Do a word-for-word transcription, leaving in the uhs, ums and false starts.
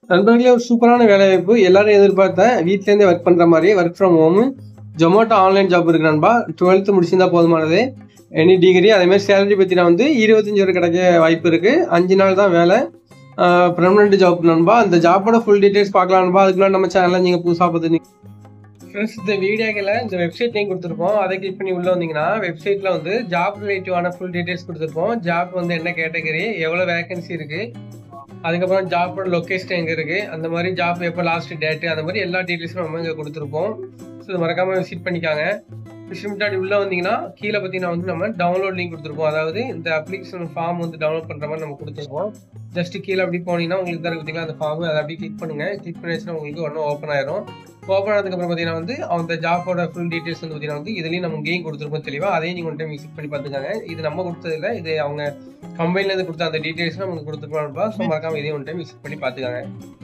நண்பர்களே ஒரு சூப்பரான வேலைவாய்ப்பு எல்லாரும் எதிர்பார்த்தேன். வீட்லேருந்தே ஒர்க் பண்ற மாதிரி work from home Zomato online job இருக்கு நண்பா. டுவெல்த் முடிச்சிருந்தா போதுமானது. எனி டிகிரி அதே மாதிரி சேலரி பற்றி நான் வந்து இருபத்தஞ்சு வரை கிடைக்க வாய்ப்பு இருக்கு. அஞ்சு நாள் தான் வேலை. பெர்மனெண்ட் ஜாப் நண்பா. அந்த ஜாப்போட ஃபுல் டீடைல்ஸ் பார்க்கலாம் நண்பா. அதுக்கு முன்னாடி நம்ம சேனலை நீங்கள் புதுசாக பார்த்து ஃப்ரெண்ட்ஸ் இந்த வீடியோக்கில் இந்த வெப்சைட் லிங்க் கொடுத்துருப்போம். அதை கிளிக் பண்ணி உள்ளே வந்தீங்கன்னா வெப்சைட்டில் வந்து ஜாப் ரிலேட்டிவான ஃபுல் டீடைல்ஸ் கொடுத்துருப்போம். ஜாப் வந்து என்ன கேட்டகரி, எவ்வளோ வேகன்சி இருக்குது, அதுக்கப்புறம் ஜாப்போட லொக்கேஷன் எங்கே இருக்குது, அந்த மாதிரி ஜாப் எப்போ லாஸ்ட் டேட்டு, அந்த மாதிரி எல்லா டீட்டெயில்ஸும் நம்ம இங்கே கொடுத்துருப்போம். ஸோ இது மறக்காமல் விசிட் பண்ணிக்காங்க. விசிட் உள்ளே வந்தீங்கன்னா கீழே பார்த்தீங்கன்னா வந்து நம்ம டவுன்லோட் லிங்க் கொடுத்துருப்போம். அதாவது இந்த அப்ளிகேஷன் ஃபார்ம் வந்து டவுன்லோட் பண்ணுற மாதிரி நம்ம கொடுத்துருப்போம். ஜஸ்ட் கீழே அப்படி போனீங்கன்னா உங்களுக்கு தான் பார்த்தீங்கன்னா அந்த ஃபார்ம் அதை அப்படி கிளிக் பண்ணுங்கள். கிளிக் பண்ணிச்சுன்னா உங்களுக்கு ஒன்றும் ஓப்பன் ஆயிரும். ஓப்பன் ஆனதுக்கப்புறம் பார்த்தீங்கன்னா வந்து அந்த ஜாப்போட ஃபுல் டீட்டெயில்ஸ் வந்து பார்த்தீங்கன்னா வந்து இதுலேயும் நம்ம கேம் கொடுத்துருப்போம் தெளிவாக. அதையும் நீங்கள் ஒன் டைம் விசிட் பண்ணி பார்த்துக்காங்க. இது நம்ம கொடுத்ததில்ல, இது அவங்க கம்பெனிலேருந்து கொடுத்த அந்த டீட்டெயில்ஸ் நமக்கு கொடுத்துருப்போம். ஸோ மறக்காம இதையும் ஒன் டைம் விசிட் பண்ணி பார்த்துக்காங்க.